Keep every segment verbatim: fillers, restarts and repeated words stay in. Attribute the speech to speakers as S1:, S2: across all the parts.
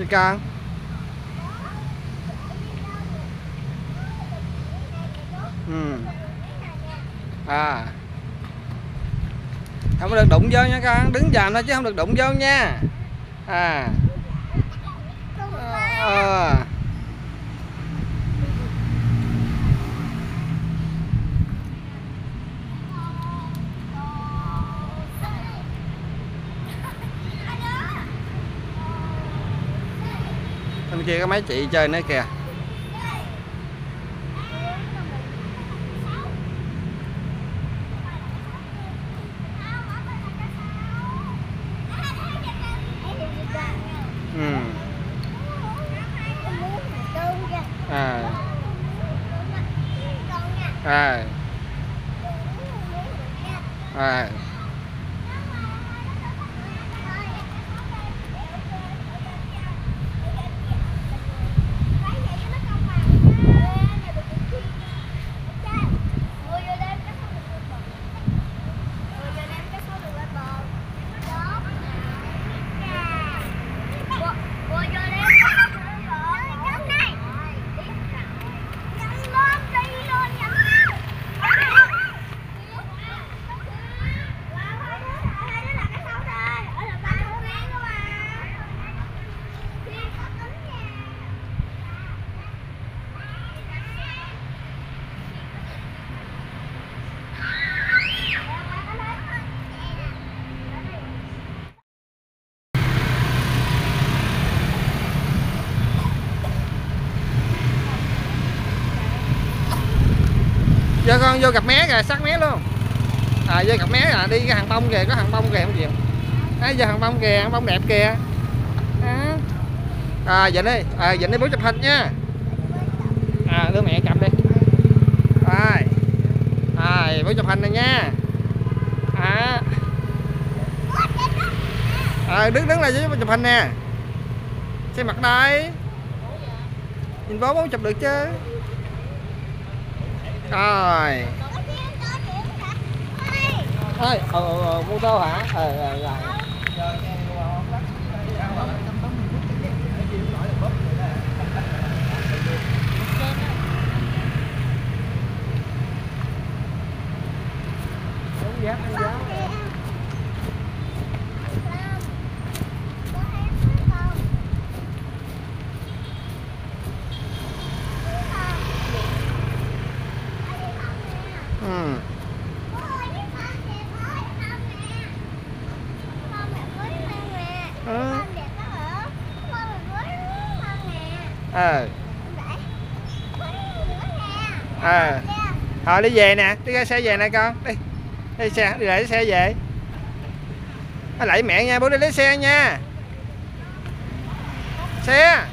S1: gì con? Ừ. À, không có được đụng vô nha con, đứng dòm thôi chứ không được đụng vô nha. À. À. Bên kia có mấy chị chơi nữa kìa. Ừ. À. À. À. Vô con vô gặp mé kìa, sát mé luôn. À vô gặp mé à, đi cái hàng bông kìa, có hàng bông kìa không gì. À, vô hàng bông kìa, hàng bông đẹp kìa. À, à dịnh đi, à dịnh đi bố chụp hình nha. À đưa mẹ cầm đi. Rồi. À bố chụp hình này nha. À. À đứng đứng lại với bố chụp hình nè. Xem mặt đây. Nhìn bố bố chụp được chứ. Rồi. Ơi, ờ, ờ, mô tô hả? Ờ, ờ, rồi. Giáp, giáp. Ừ. Ừ. Ờ. Ờ. Thôi đi về nè, đi ra xe về nè con, đi. Đi xe, đi lấy xe về. Nó lại mẹ nha, bố đi lấy xe nha. Xe.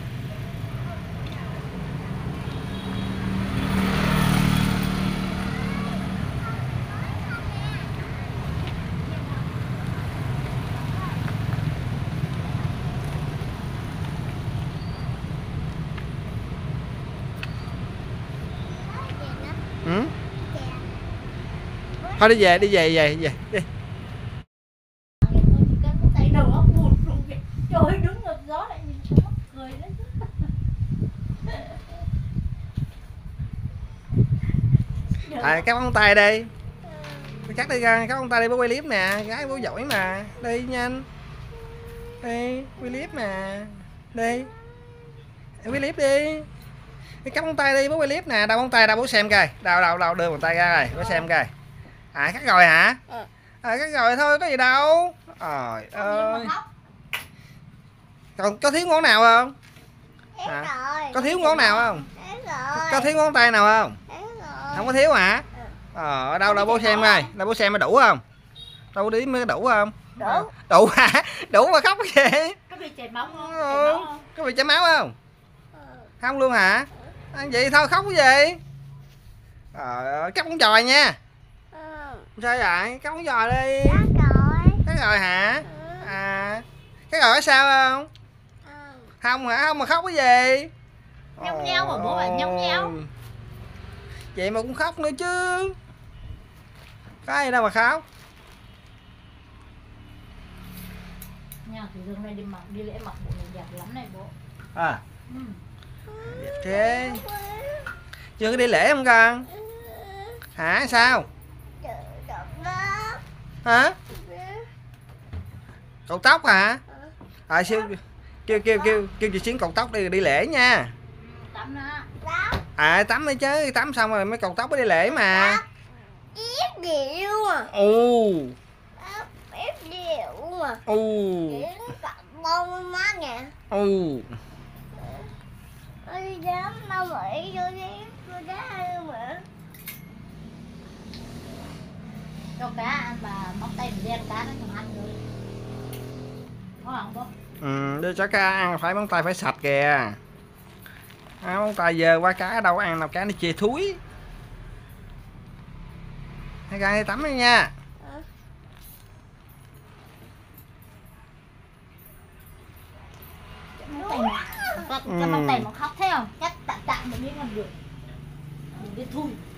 S1: Ừ. Thôi đi về, đi về, về, về, đi.
S2: Trời đứng ngược gió lại nhìn sao mắc cười đấy.
S1: À, cắt ngón tay đi. Cắt đi ra, cắt ngón tay đi, bố quay clip nè, gái bố giỏi mà. Đi nhanh. Đi, quay clip nè. Đi. Quay clip đi. Đi cắt ngón tay đi, bố quay clip nè, đau ngón tay đâu bố xem coi. Đâu đâu đâu đưa bàn tay ra rồi, bố xem coi. À cắt rồi hả?
S2: Ừ.
S1: À cắt rồi thôi, có gì đâu. Trời ơi. Còn có thiếu ngón nào không? À, có thiếu ngón nào không? Có thiếu ngón tay nào không? Không có thiếu hả? Ờ, đâu đâu bố xem coi, đâu bố xem mới đủ không? Đâu đi mới đủ không?
S2: Đủ.
S1: À, đủ hả? Đủ mà khóc cái gì?
S2: Có bị chảy máu không?
S1: Ừ.
S2: Chảy máu không?
S1: Có bị chảy máu không? Không luôn hả? À, vậy thôi khóc cái gì? Ờ, cắt con giòi nha. Sao vậy? Cắt con giòi đi. Cắt rồi hả? À, cắt rồi có sao không? Không hả? Không mà khóc cái gì?
S2: Nhông nheo mà bố bảo nhông nheo.
S1: Vậy mà cũng khóc nữa chứ. Có gì đâu mà khóc.
S2: Nhờ thì Thì hôm nay đi mặc đi lễ mặc bộ này đẹp lắm này bố.
S1: À
S2: Ừ.
S1: đẹp thế. Chưa có đi lễ không con? Hả sao? Hả? Cột tóc hả? À siêu kêu kêu kêu kêu chị Xuyến cột tóc đi đi lễ nha.
S2: Tắm nữa.
S1: À tắm đi chứ, tắm xong rồi mới cột tóc mới đi lễ mà.
S3: Ép điệu à.
S1: Ồ.
S3: Ép điệu à.
S1: Ồ.
S3: Cặp bông má nè.
S1: Ồ.
S3: Ôi dám đâu vậy vô đi vô đá luôn mà.
S2: Cho cá ăn mà móng tay mình đen cá nó còn ăn được. Có không bố?
S1: Ừ, đưa cho cá ăn phải móng tay phải sạch kìa. À, móng tay dơ qua cá đâu có ăn nào, cá nó chê thúi. Hai con đi tắm đi nha.
S2: Móng tay mà, cái móng tay mà khóc thấy không? Chắc tạm tạm một miếng còn được. Mình biết thui.